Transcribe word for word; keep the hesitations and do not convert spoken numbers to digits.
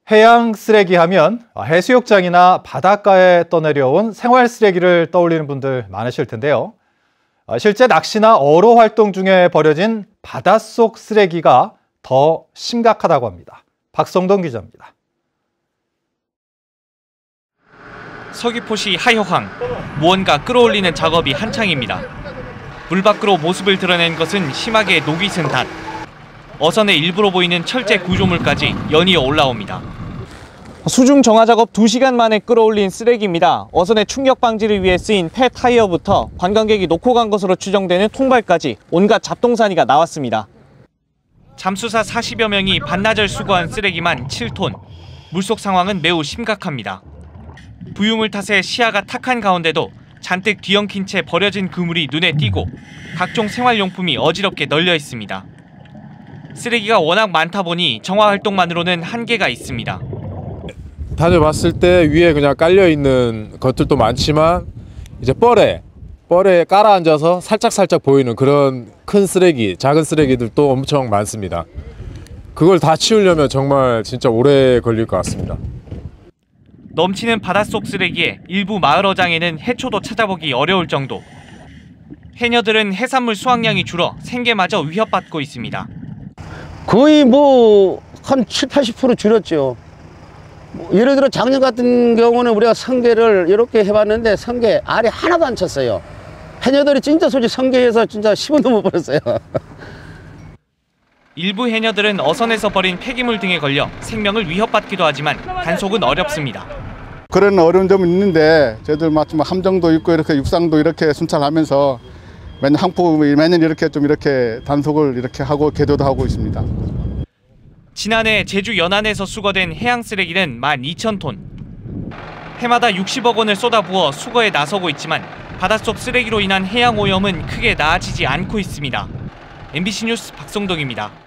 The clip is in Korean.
해양 쓰레기 하면 해수욕장이나 바닷가에 떠내려온 생활 쓰레기를 떠올리는 분들 많으실 텐데요. 실제 낚시나 어로 활동 중에 버려진 바닷속 쓰레기가 더 심각하다고 합니다. 박성동 기자입니다. 서귀포시 하여항, 무언가 끌어올리는 작업이 한창입니다. 물 밖으로 모습을 드러낸 것은 심하게 녹이 쓴 닷. 어선의 일부로 보이는 철제 구조물까지 연이어 올라옵니다. 수중 정화 작업 두 시간 만에 끌어올린 쓰레기입니다. 어선의 충격 방지를 위해 쓰인 폐 타이어부터 관광객이 놓고 간 것으로 추정되는 통발까지 온갖 잡동사니가 나왔습니다. 잠수사 사십여 명이 반나절 수거한 쓰레기만 칠 톤. 물속 상황은 매우 심각합니다. 부유물 탓에 시야가 탁한 가운데도 잔뜩 뒤엉킨 채 버려진 그물이 눈에 띄고 각종 생활용품이 어지럽게 널려 있습니다. 쓰레기가 워낙 많다 보니 정화 활동만으로는 한계가 있습니다. 다녀봤을 때 위에 그냥 깔려있는 것들도 많지만 이제 뻘에 뻘에 깔아앉아서 살짝살짝 보이는 그런 큰 쓰레기, 작은 쓰레기들도 엄청 많습니다. 그걸 다 치우려면 정말 진짜 오래 걸릴 것 같습니다. 넘치는 바닷속 쓰레기에 일부 마을 어장에는 해초도 찾아보기 어려울 정도. 해녀들은 해산물 수확량이 줄어 생계마저 위협받고 있습니다. 거의 뭐 한 칠십, 팔십 퍼센트 줄었죠. 예를 들어 작년 같은 경우는 우리가 성게를 이렇게 해봤는데 성게 알이 하나도 안 쳤어요. 해녀들이 진짜 솔직히 성게에서 진짜 십 원도 못 벌었어요. 일부 해녀들은 어선에서 버린 폐기물 등에 걸려 생명을 위협받기도 하지만 단속은 어렵습니다. 그런 어려운 점은 있는데 저희들 마침 함정도 있고 이렇게 육상도 이렇게 순찰하면서 매년 항포 매년 이렇게 좀 이렇게 단속을 이렇게 하고 계도도 하고 있습니다. 지난해 제주 연안에서 수거된 해양 쓰레기는 만 이천 톤. 해마다 육십억 원을 쏟아부어 수거에 나서고 있지만 바닷속 쓰레기로 인한 해양 오염은 크게 나아지지 않고 있습니다. 엠비씨 뉴스 박성동입니다.